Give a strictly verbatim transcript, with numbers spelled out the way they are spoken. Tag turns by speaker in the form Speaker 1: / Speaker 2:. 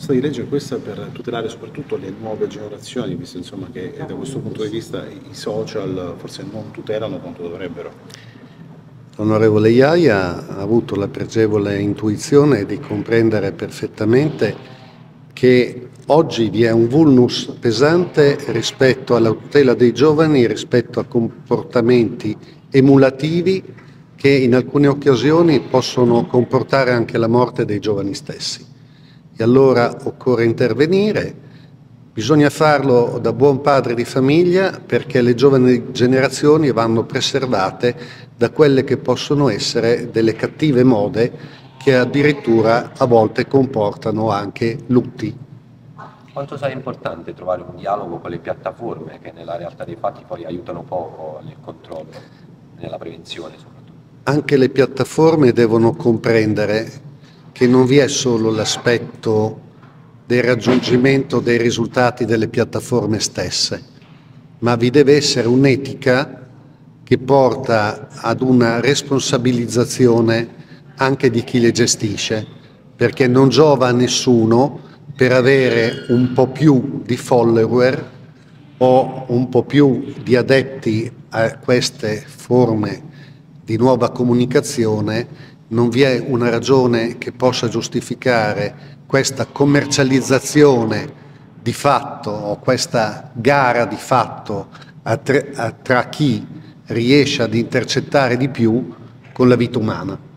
Speaker 1: proposta di legge è questa per tutelare soprattutto le nuove generazioni, visto insomma, che da questo punto di vista i social forse non tutelano quanto dovrebbero.
Speaker 2: L'onorevole Iaia ha avuto la pregevole intuizione di comprendere perfettamente che oggi vi è un vulnus pesante rispetto alla tutela dei giovani, rispetto a comportamenti emulativi che in alcune occasioni possono comportare anche la morte dei giovani stessi. E allora occorre intervenire, bisogna farlo da buon padre di famiglia perché le giovani generazioni vanno preservate da quelle che possono essere delle cattive mode che addirittura a volte comportano anche lutti.
Speaker 3: Quanto sia importante trovare un dialogo con le piattaforme che nella realtà dei fatti poi aiutano poco nel controllo, nella prevenzione soprattutto.
Speaker 2: Anche le piattaforme devono comprendere che non vi è solo l'aspetto del raggiungimento dei risultati delle piattaforme stesse, ma vi deve essere un'etica che porta ad una responsabilizzazione anche di chi le gestisce, perché non giova a nessuno per avere un po' più di follower o un po' più di adepti a queste forme di nuova comunicazione. Non vi è una ragione che possa giustificare questa commercializzazione di fatto o questa gara di fatto a tra, a, tra chi riesce ad intercettare di più con la vita umana.